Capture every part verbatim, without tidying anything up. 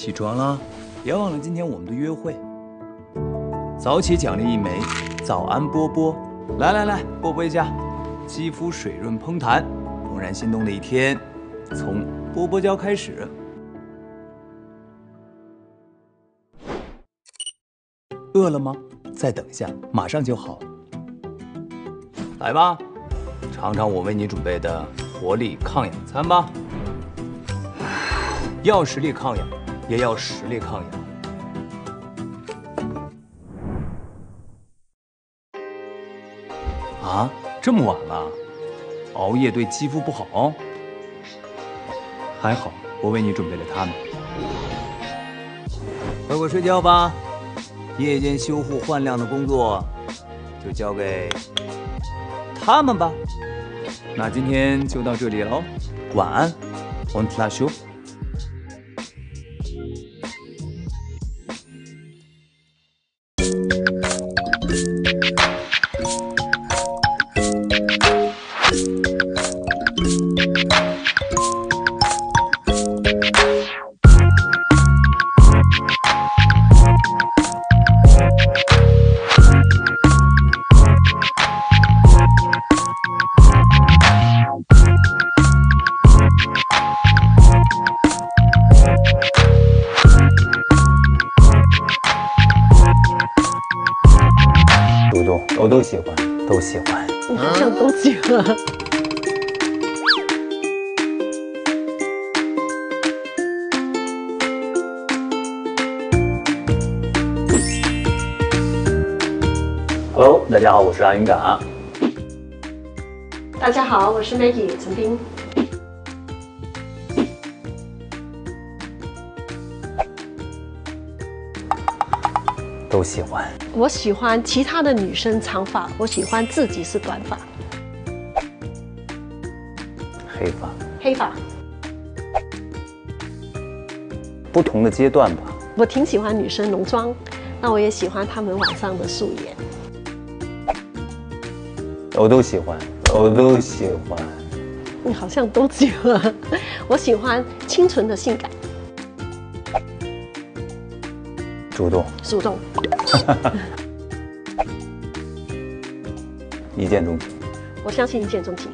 起床了，别忘了今天我们的约会。早起奖励一枚早安波波，来来来，波波一下，肌肤水润嘭弹，怦然心动的一天，从波波胶开始。饿了吗？再等一下，马上就好。来吧，尝尝我为你准备的活力抗氧餐吧。要实力抗氧，也要实力抗氧。啊，这么晚了，熬夜对肌肤不好哦。还好，我为你准备了它们。快快睡觉吧，夜间修护焕亮的工作就交给他们吧。那今天就到这里喽，晚安 und la show。我都喜欢，都喜欢。 你好像都喜欢。 Hello， 大家好，我是阿云嘎。 大家好，我是 Maggie 陈斌。 都喜欢。 我喜欢其他的女生长发，我喜欢自己是短发。 黑发。 黑发。 不同的阶段吧。 我挺喜欢女生浓妆，那我也喜欢她们晚上的素颜。 我都喜欢，我都喜欢。 你好像都喜欢。我喜欢清纯的性感。 主动。 主动。 一见钟情。 我相信一见钟情。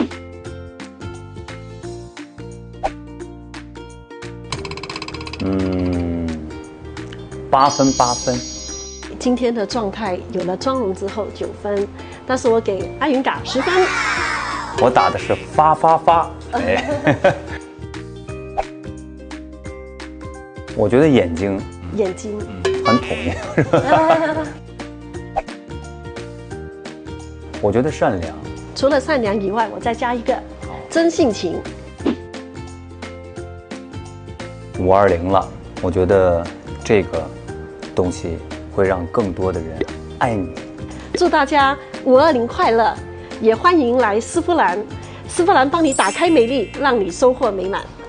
嗯，八分八分。 今天的状态有了妆容之后九分，但是我给阿云嘎十分。 我打的是发发发。哎，我觉得眼睛。 眼睛。 很统一，是吧？我觉得善良。 除了善良以外，我再加一个真性情。 五二零了，我觉得这个东西会让更多的人爱你。 祝大家五二零快乐，也欢迎来丝芙兰，丝芙兰帮你打开美丽，让你收获美满。